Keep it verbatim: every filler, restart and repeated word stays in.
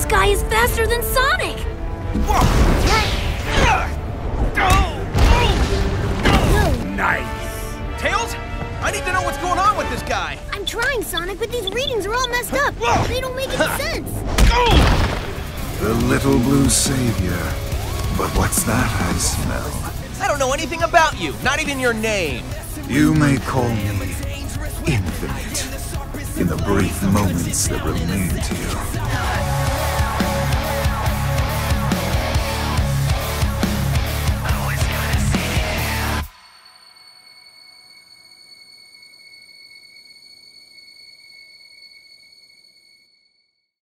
guy is faster than Sonic! Nice. Tails? I need to know what's going on with this guy. I'm trying, Sonic, but these readings are all messed up. They don't make any sense. The little blue savior. But what's that I smell? I don't know anything about you, not even your name. You may call me Infinite, in the brief moments that remain to you.